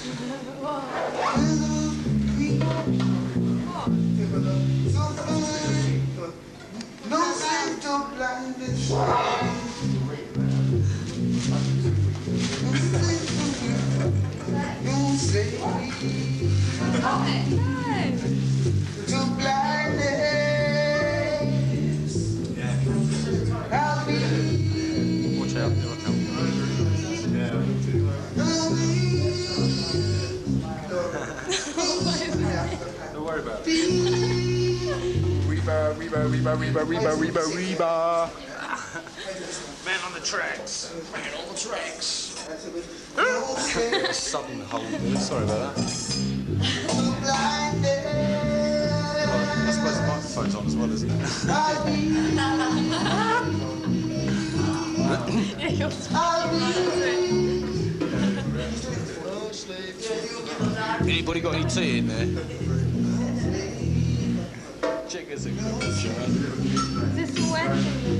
No slave to blindness. No slave to blindness. I'll be. Watch out, here I come. Don't worry about it. Reba. Man on the tracks. Man on the tracks. Sudden hold. Sorry about that. I suppose the microphone's on as well, isn't it? Yeah, you're Anybody got any tea in there? Chickens and cookies, right? Is this wet?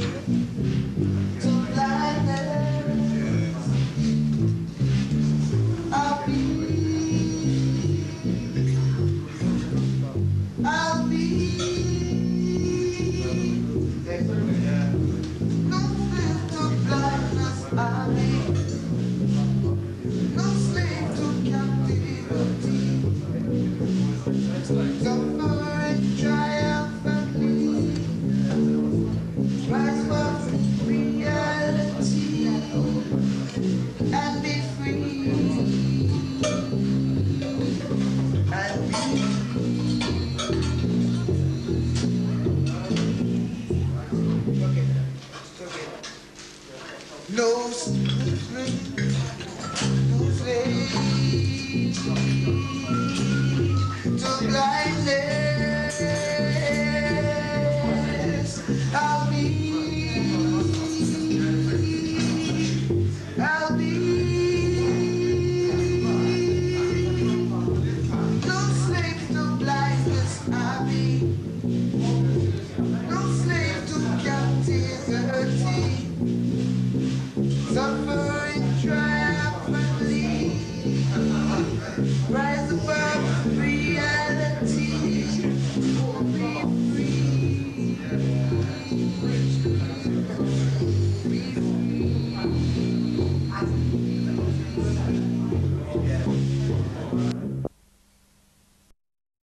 No slave, no slave to blind.